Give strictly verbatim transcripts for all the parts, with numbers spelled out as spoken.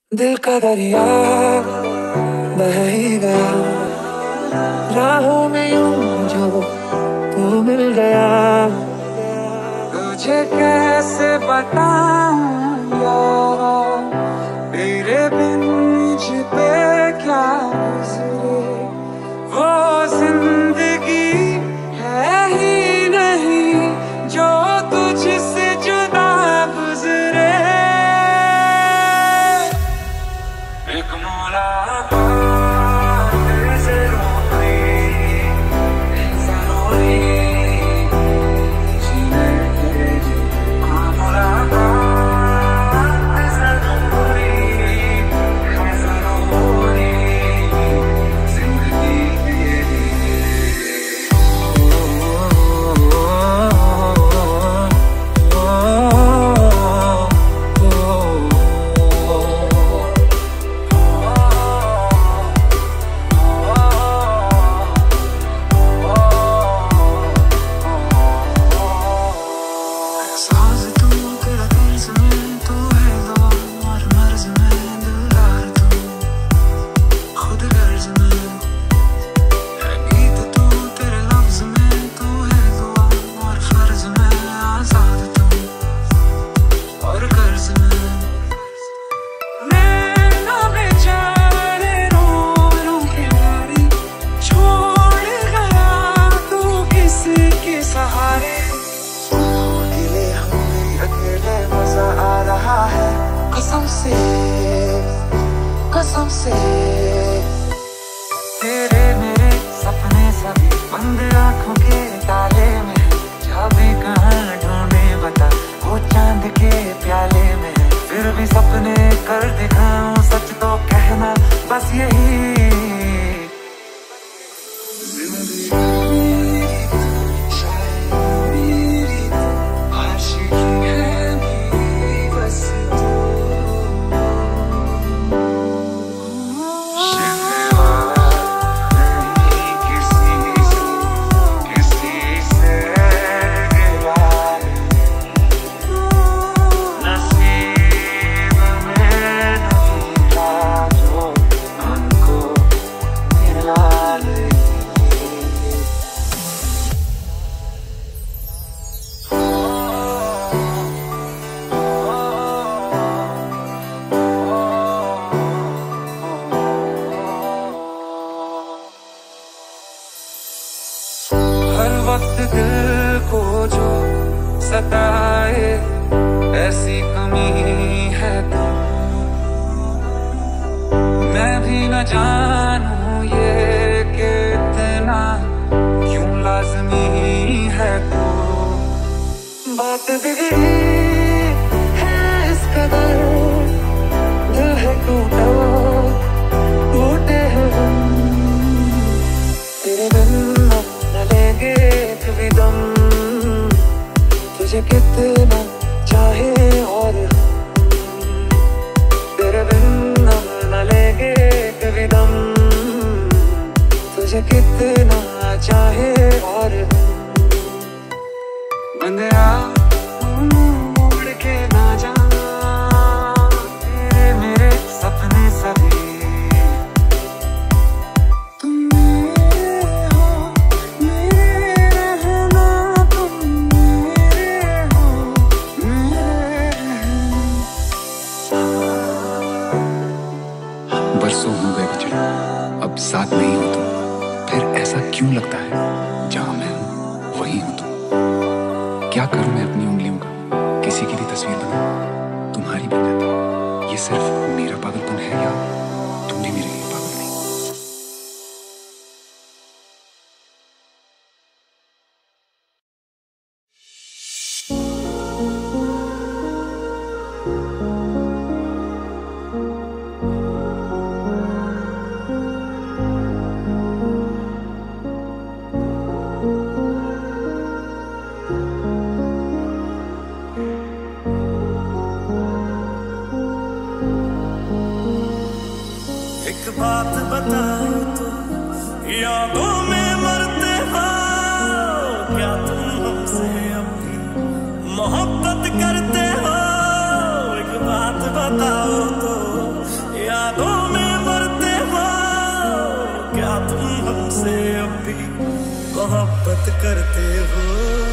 दिल का दरिया बह ही गया, राहों में यूं जो तू मिल गया। तुझे कैसे बताऊं यार, तेरे बिन मुझ पे क्या गुजरे। वो जिंदगी है ही नहीं जो तुझसे जुदा गुजरे। एक मुलाकात जरूरी जरूरी जीने के लिए, मुलाकात जरूरी जरूरी जिंदगी के लिए। साज तू तेरा तर्ज में, तू है दवा और मर्ज में, दिलदार तू खुद गर्ज में है, गीत तू तेरे लफ्ज में, तू है दुआ और फर्ज में, आजाद तू और कर्ज में। नैना बेचारे रो रो के मारी, छोड़ गया तू किसके सहारे। अकेले हमें अकेले मजा आ रहा है, कसम से कसम से। तेरे मेरे सपने सभी बंद आंखों के ताले में, चाबी कहाँ ढूंढे बता, वो चांद के प्याले में। फिर भी सपने कर दिखाऊं, सच तो कहना बस यही। हर वक्त दिल को जो सताए, ऐसी कमी है तो मैं भी न जानूं ये कि इतना क्यों लाज़मी है तो। बात बिगड़ी है इस कदर, दिल है टूटा टूटे हैं हम, तेरे बिन लेंगे कभी दम। तुझे कितना चाहे और हम, तेरे बिन हम न लेंगे कभी दम। तुझे कितना चाहे और हम, बंदिया मुड़ के ना जा, तेरे मेरे सपने सभी बरसों हो गए बिछड़े, अब साथ नहीं हो तुम, फिर ऐसा क्यों लगता है जहां मैं हूं वही हो तुम। क्या करूं मैं अपनी उंगलियों का, किसी की भी तस्वीर बनाऊं तुम्हारी बन जाती। ये सिर्फ मेरा पागलपन है या तुम भी मेरे लिए पागल नहीं। एक बात बताओ तो, यादों में मरते हो क्या तुम हमसे अपनी मोहब्बत करते हो। एक बात बताओ तो, भी मोहब्बत करते हो।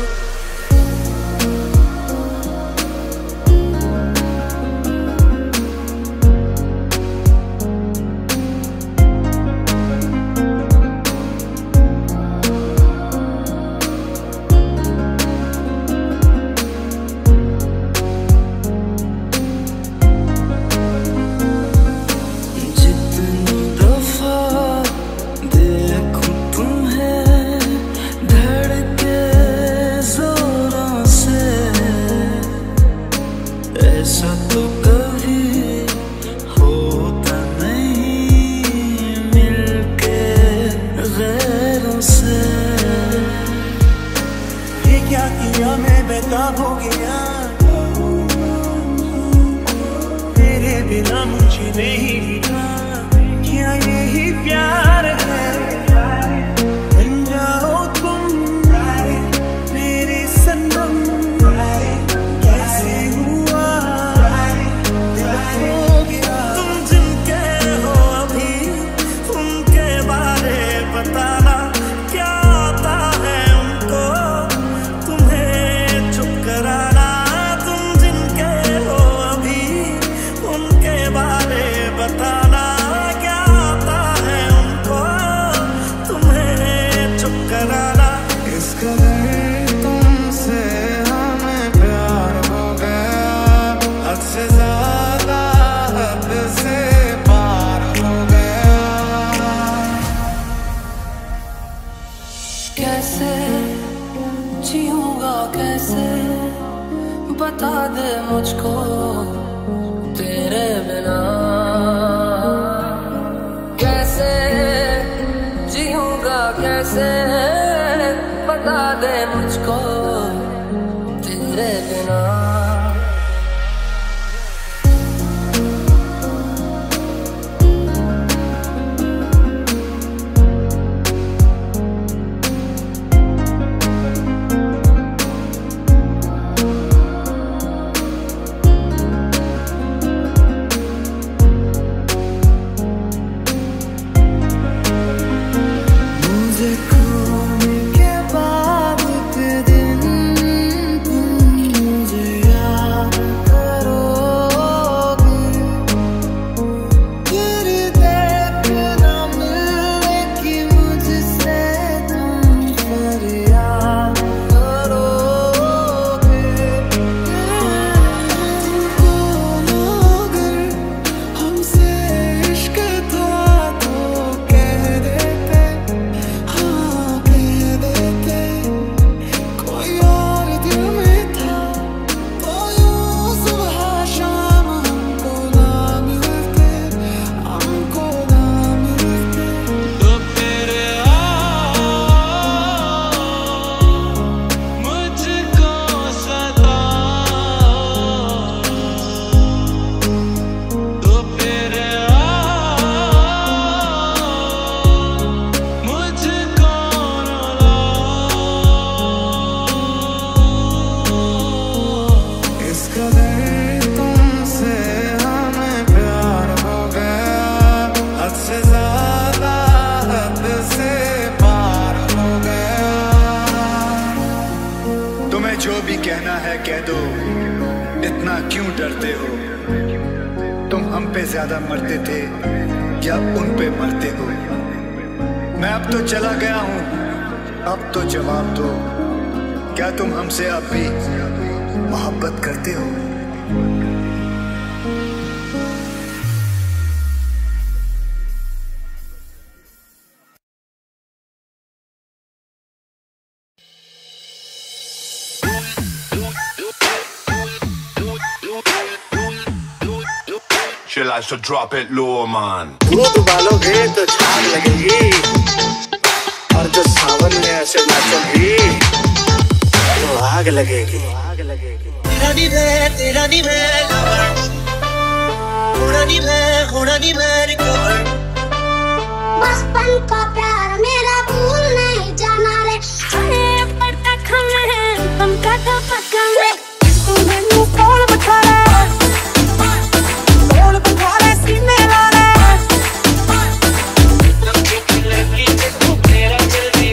बता दे मुझको तेरे बिना कैसे जीऊंगा, कैसे बता दे मुझको तेरे बिना। जो भी कहना है कह दो, इतना क्यों डरते हो? तुम हम पे ज्यादा मरते थे या उन पे मरते हो? मैं अब तो चला गया हूं, अब तो जवाब दो, क्या तुम हमसे अब भी मोहब्बत करते हो? Chill out, so drop it low, man. दूध उबालोगे तो झाग लगेगी, और जो सावन में ऐसे नाचोगी तो आग लगेगी। तेरा नी मैं, तेरा नी मैं लवर, होना नी मैं, होना नी मैं रिकवर। बचपन का प्यार मेरा भूल नहीं जाना रे, हमें पता हमें हम का तो पक्का रे। इसको मैंने कॉल बता रे, कॉल बता रे सीने ला रे। लड़की की लड़की देखो तेरा जल्दी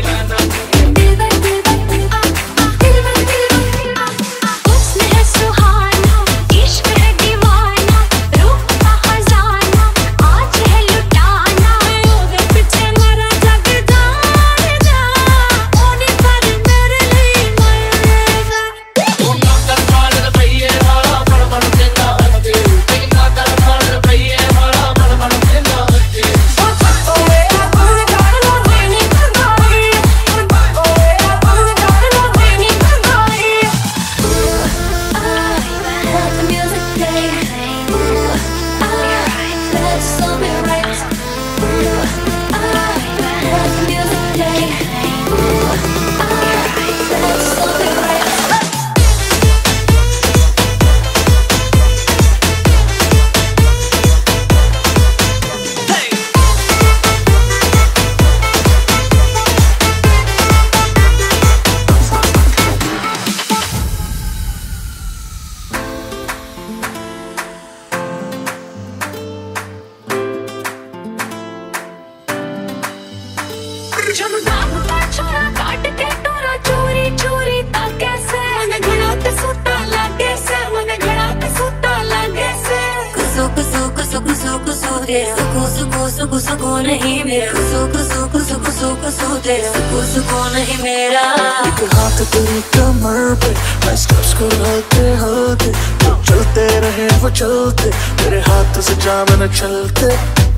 जब नाम का छोरा काट के टोरा चोरी चोरी ता कैसे मन घड़ा ते सुता लागे से मन घड़ा ते सुता लागे से कुसु कुसु कुसु कुसु कुसु तेरा सुकु सुकु सुकु सुकु नहीं मेरा कुसु कुसु कुसु कुसु कुसु तेरा सुकु सुकु नहीं मेरा एक हाथ तेरी कमर पे मैं स्टेप्स को हलते हलते तो चलते रहे वो चलते तेरे हाथ से जाम न चलते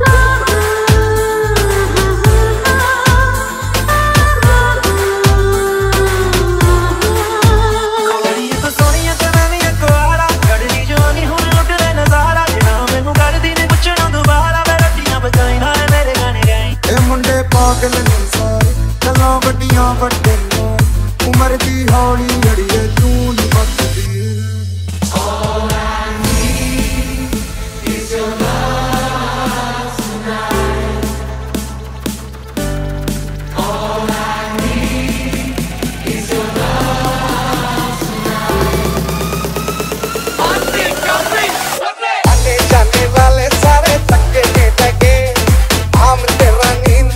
पागल नहीं सारे चलो बड़ियां बड़े उम्र दी हौली घड़ी है तू नहीं बदली All I need is your love tonight. All I need is your love tonight. आने जाने वाले सारे तक्के ने लगे हम तेरा नींद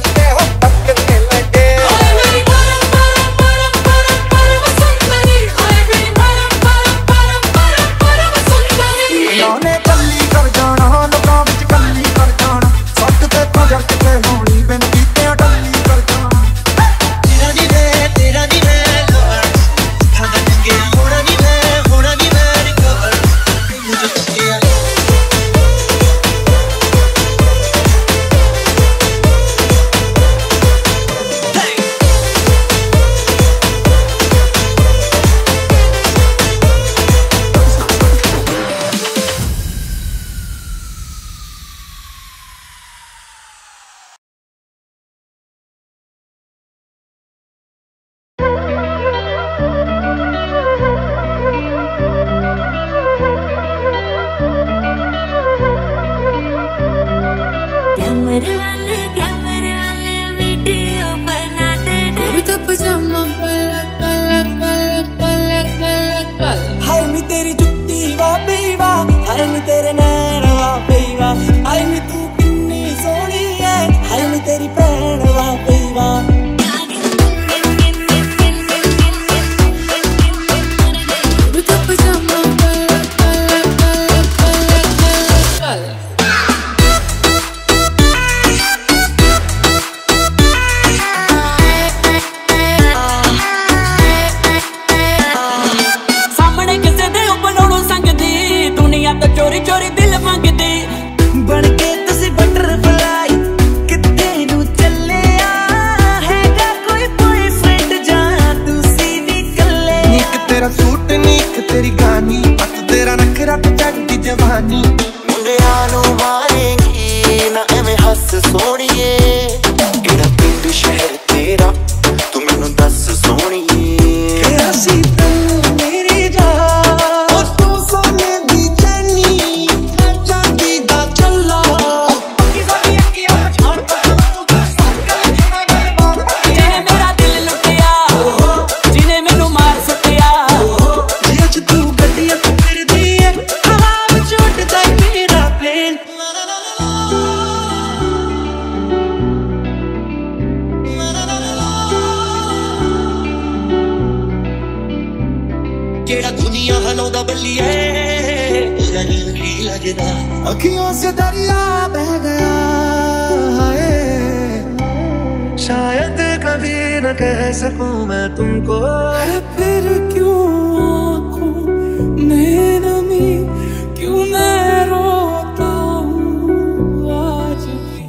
अखियों से दरिया बह गया है शायद कभी न कह सकूं मैं तुमको फिर क्यों आँखों में नमी क्यों मैं रोता हूँ आज भी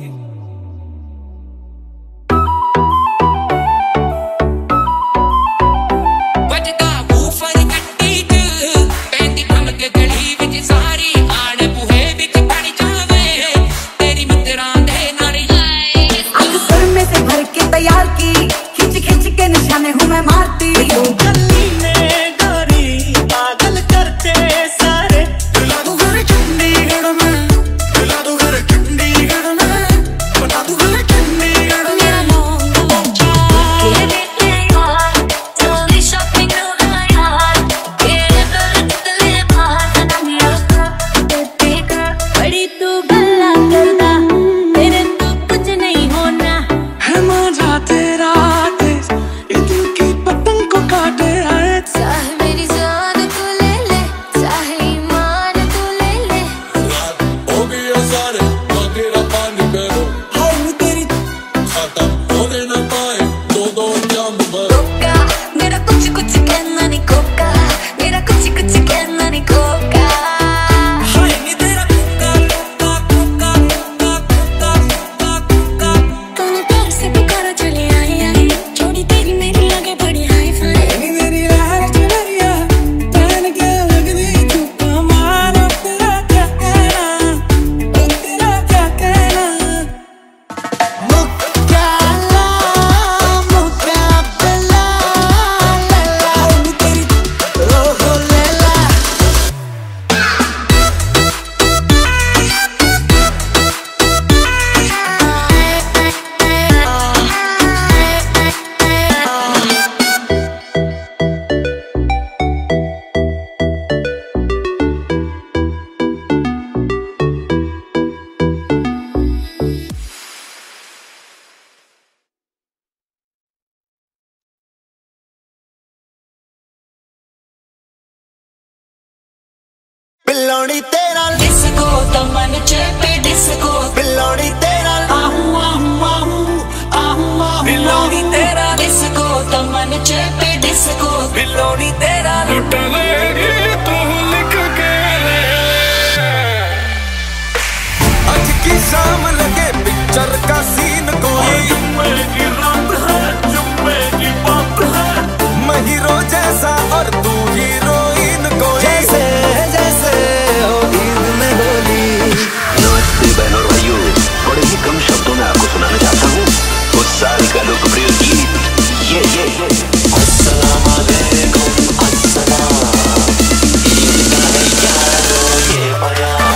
बजदा बूफर कट्टी च पैंदी भम के गली विच सारी आड़ बूहे विच बन जावे तेरी मित्रां दे नाल अक्सर में से भर के तैयार की खिंच खिंच के निशाने हूँ मैं मारती गली में गोरी पागल करते शाम लगे पिक्चर का सीन कोई, जुम्मे की रात है, जुम्मे की बात है, मैं हीरो जैसा और तू हीरोइन कोई, जैसे जैसे हो ईद में होली। नमस्ते बहनों और भाइयों, बड़े ही कम शब्दों में आपको सुनाना चाहता हूँ उस साल का लोकप्रिय गीत ये ये ये अस्सलाम वालेकुम अस्सलाम, ईद का है यारो ये बयान।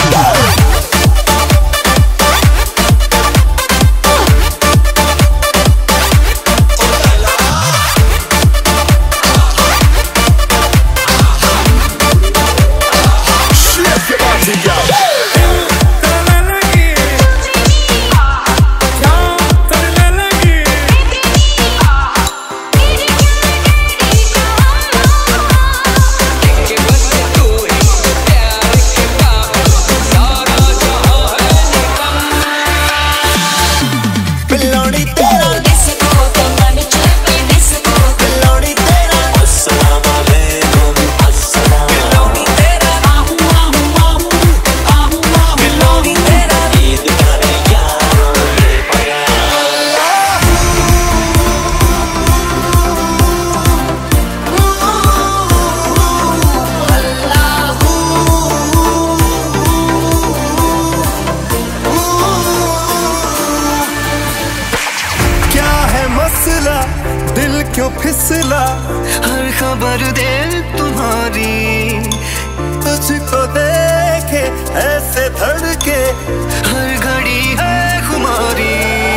दिल क्यों फिसला हर खबर दे तुम्हारी, तुझको देखे ऐसे धड़के हर घड़ी है खुमारी।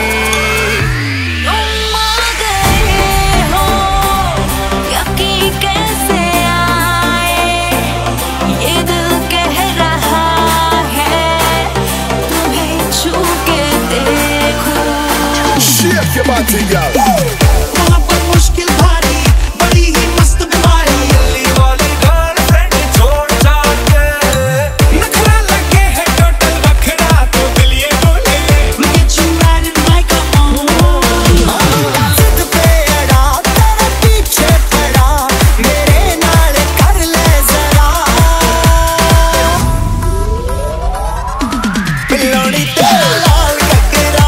तुम आ गए हो यकीन कैसे आए, ये दिल कह रहा है तुम्हें छू के देखो। Shake your body, girl. मुश्किल भारी बड़ी ही मस्त बीमारी, दिल्ली वाली गर्लफ्रेंड छोड़ छाड़ के नखरा लगे है टोटल बखरा तो दिल ये बोले Get you right in my come on। जिद पे अड़ा तेरे पीछे पड़ा मेरे नाल कर ले जरा, पिलोड़ी तेरा लाल ककरा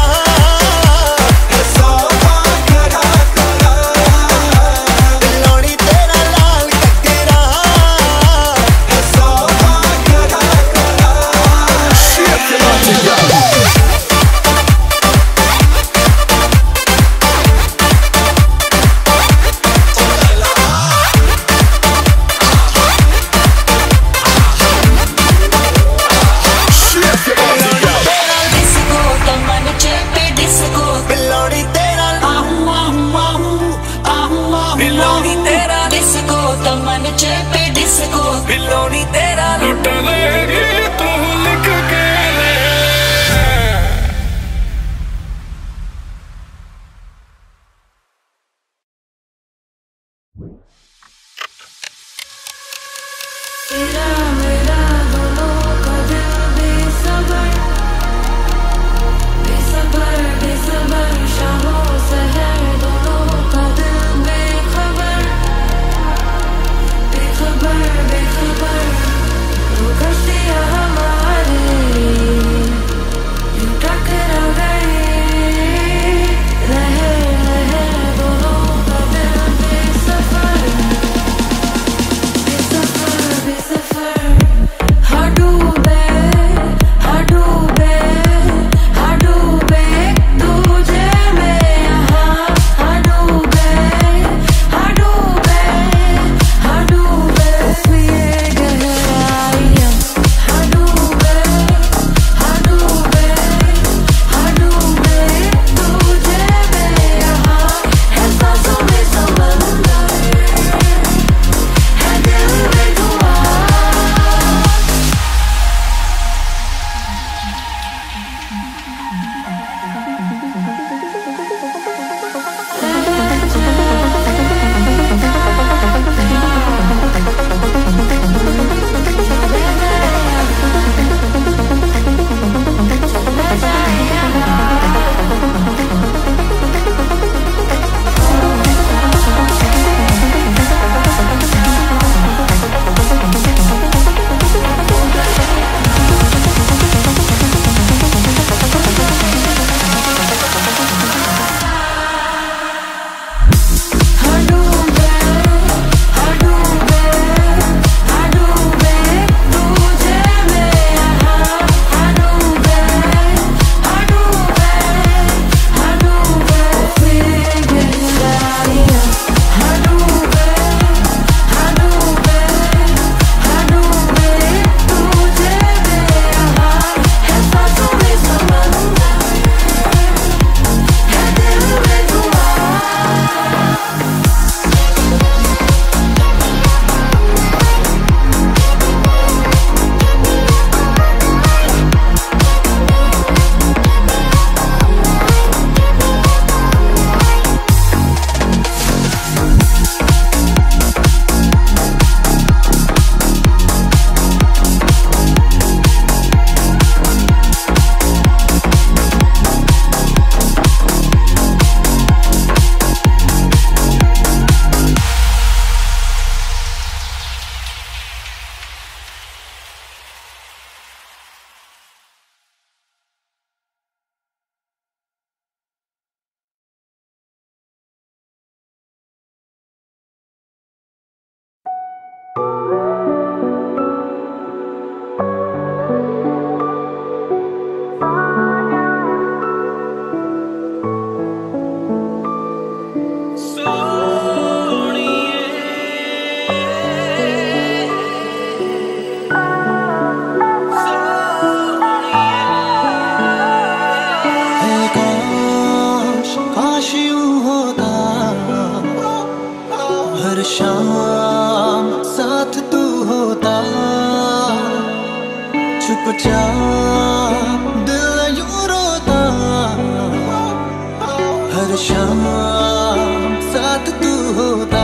शाम साथ तू होता,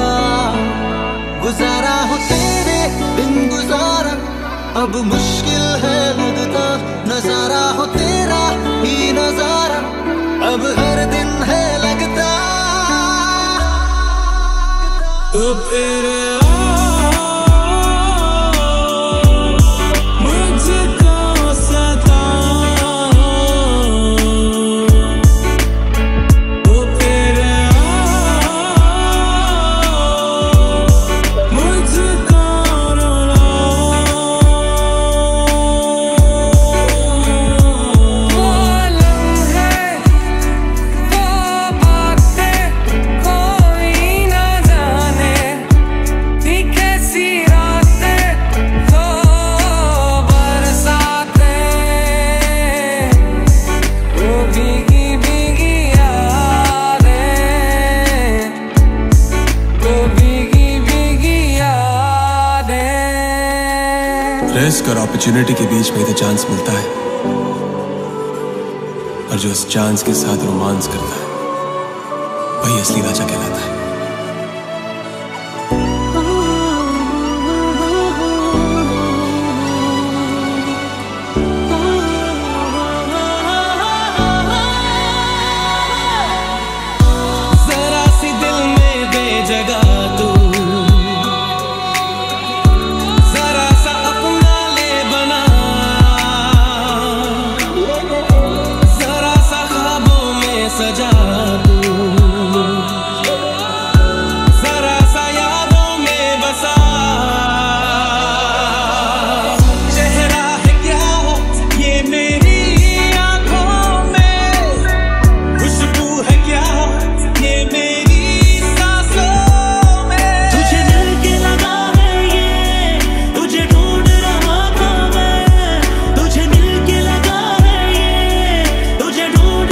गुजारा हो तेरे दिन गुजारा, अब मुश्किल है लगता, नजारा हो तेरा ही नजारा, अब हर दिन है लगता। तो फिर रिस्क और अपॉर्चुनिटी के बीच में तो चांस मिलता है, और जो उस चांस के साथ रोमांस करता है वही असली राजा कहलाता है। जरा सी दिल में दे जगह तू, सजा तू, जरा सा यादों में बसा, चेहरा है क्या ये मेरी आंखों में, खुशबू है क्या ये मेरी सांसों में, तुझे दिल के लगा है ये, तुझे ढूंढ रहा था मैं, तुझे दिल के लगा है ये, तुझे ढूंढ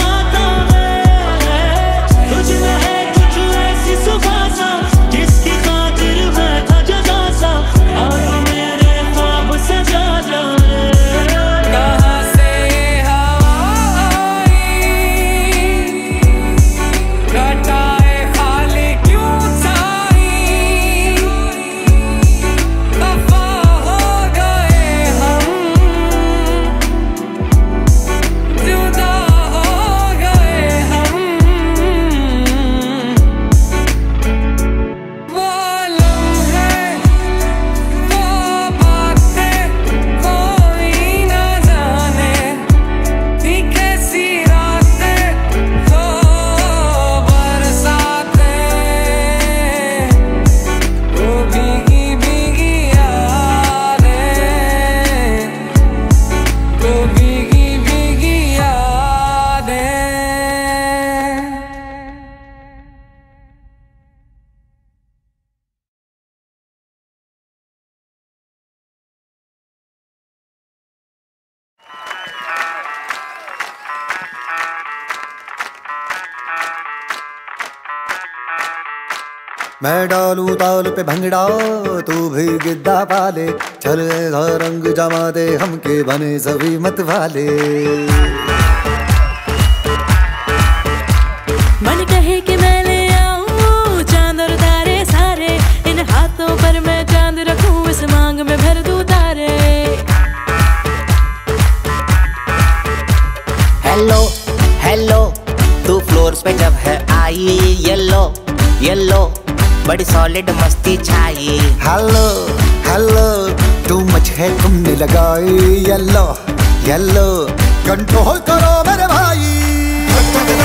मैं डालू ताल पे भंगड़ा तू भी गिद्दा पाले, चले सा रंग जमा दे हमके बने सभी मत वाले। मन कहे कि मैं ले आऊं चांद और तारे सारे, इन हाथों पर मैं चांद रखूं, इस मांग में भर दूं तारे। हेलो हेलो तू फ्लोर्स पे जब है आई, येलो येलो बड़ी सॉलिड मस्ती छाई। हेलो हेलो तू मच है तुमने लगाई, येलो येलो कंट्रोल करो मेरे भाई।